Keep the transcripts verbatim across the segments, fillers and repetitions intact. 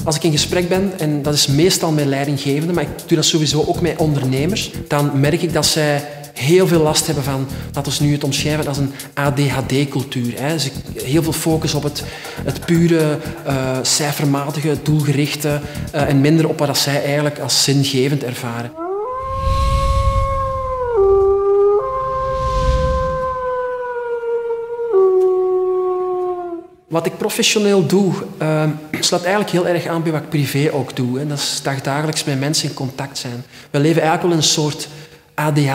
Als ik in gesprek ben, en dat is meestal met leidinggevenden, maar ik doe dat sowieso ook met ondernemers, dan merk ik dat zij heel veel last hebben van, laten we nu het omschrijven als een A D H D-cultuur. Dus heel veel focus op het, het pure, uh, cijfermatige, doelgerichte uh, en minder op wat zij eigenlijk als zingevend ervaren. Wat ik professioneel doe, uh, sluit eigenlijk heel erg aan bij wat ik privé ook doe. Hè. Dat is dagdagelijks met mensen in contact zijn. We leven eigenlijk wel in een soort A D H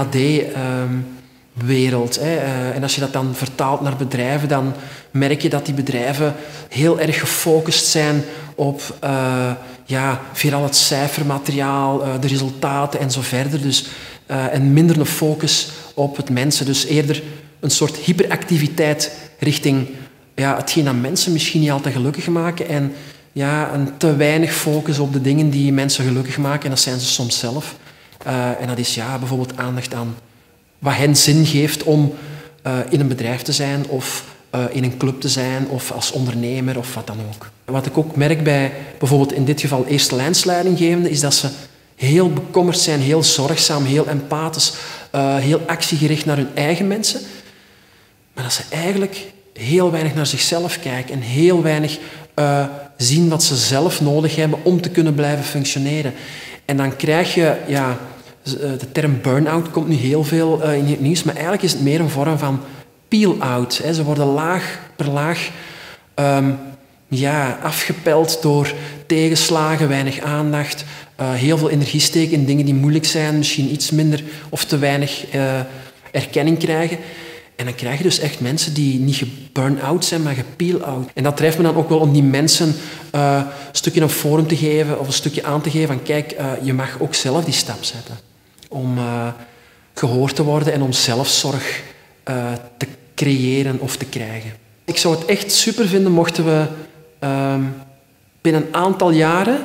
D-wereld. Um, uh, en als je dat dan vertaalt naar bedrijven, dan merk je dat die bedrijven heel erg gefocust zijn op uh, ja, vooral het cijfermateriaal, uh, de resultaten en zo verder. Dus, uh, en minder een focus op het mensen. Dus eerder een soort hyperactiviteit richting ja, hetgeen dat mensen misschien niet altijd gelukkig maken. En ja, een te weinig focus op de dingen die mensen gelukkig maken. En dat zijn ze soms zelf. Uh, en dat is ja, bijvoorbeeld aandacht aan wat hen zin geeft om uh, in een bedrijf te zijn of uh, in een club te zijn of als ondernemer of wat dan ook. Wat ik ook merk bij bijvoorbeeld in dit geval eerste lijnsleidinggevenden is dat ze heel bekommerd zijn, heel zorgzaam, heel empathisch, uh, heel actiegericht naar hun eigen mensen. Maar dat ze eigenlijk heel weinig naar zichzelf kijken en heel weinig uh, zien wat ze zelf nodig hebben om te kunnen blijven functioneren. En dan krijg je, ja, de term burn-out komt nu heel veel uh, in het nieuws, maar eigenlijk is het meer een vorm van peel-out. Hè. Ze worden laag per laag um, ja, afgepeld door tegenslagen, weinig aandacht, uh, heel veel energie steken in dingen die moeilijk zijn, misschien iets minder of te weinig uh, erkenning krijgen. En dan krijg je dus echt mensen die niet geburn-out zijn, maar gepeel-out. En dat drijft me dan ook wel om die mensen uh, een stukje een forum te geven of een stukje aan te geven van kijk, uh, je mag ook zelf die stap zetten. Om uh, gehoord te worden en om zelfzorg uh, te creëren of te krijgen. Ik zou het echt super vinden mochten we uh, binnen een aantal jaren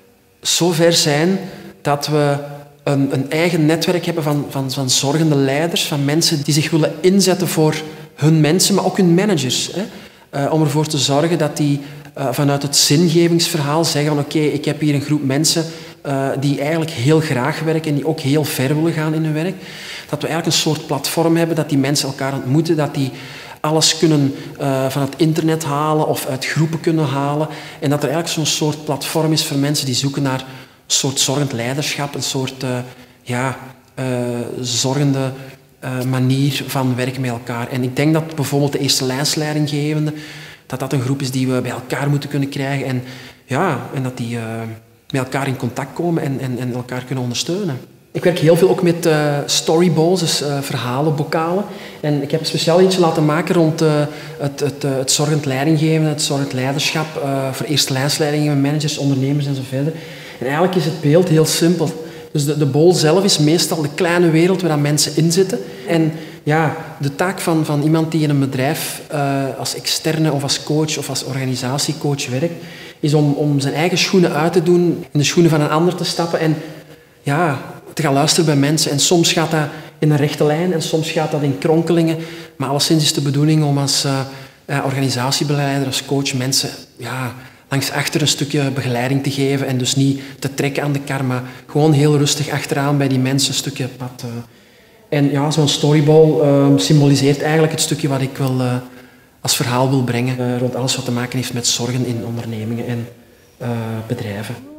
zo ver zijn dat we Een, een eigen netwerk hebben van, van, van zorgende leiders, van mensen die zich willen inzetten voor hun mensen, maar ook hun managers. Hè? Uh, om ervoor te zorgen dat die uh, vanuit het zingevingsverhaal zeggen van oké, okay, ik heb hier een groep mensen uh, die eigenlijk heel graag werken en die ook heel ver willen gaan in hun werk. Dat we eigenlijk een soort platform hebben, dat die mensen elkaar ontmoeten, dat die alles kunnen uh, van het internet halen of uit groepen kunnen halen. En dat er eigenlijk zo'n soort platform is voor mensen die zoeken naar een soort zorgend leiderschap, een soort uh, ja, uh, zorgende uh, manier van werken met elkaar. En ik denk dat bijvoorbeeld de eerste lijnsleidinggevenden, dat dat een groep is die we bij elkaar moeten kunnen krijgen en, ja, en dat die uh, met elkaar in contact komen en, en, en elkaar kunnen ondersteunen. Ik werk heel veel ook met uh, storyballs, dus uh, verhalenbokalen. En ik heb een speciaal eentje laten maken rond uh, het, het, uh, het zorgend leidinggeven, het zorgend leiderschap uh, voor eerste lijnsleidingen, managers, ondernemers en zo verder. En eigenlijk is het beeld heel simpel. Dus de, de bol zelf is meestal de kleine wereld waar mensen in zitten. En ja, de taak van, van iemand die in een bedrijf uh, als externe of als coach of als organisatiecoach werkt, is om, om zijn eigen schoenen uit te doen, in de schoenen van een ander te stappen en ja, te gaan luisteren bij mensen. En soms gaat dat in een rechte lijn en soms gaat dat in kronkelingen. Maar alleszins is de bedoeling om als uh, uh, organisatiebegeleider, als coach mensen ja, langs achter een stukje begeleiding te geven en dus niet te trekken aan de kar, maar gewoon heel rustig achteraan bij die mensen een stukje pad. Uh. En ja, zo'n storyball uh, symboliseert eigenlijk het stukje wat ik wil, uh, als verhaal wil brengen uh, rond alles wat te maken heeft met zorgen in ondernemingen en uh, bedrijven.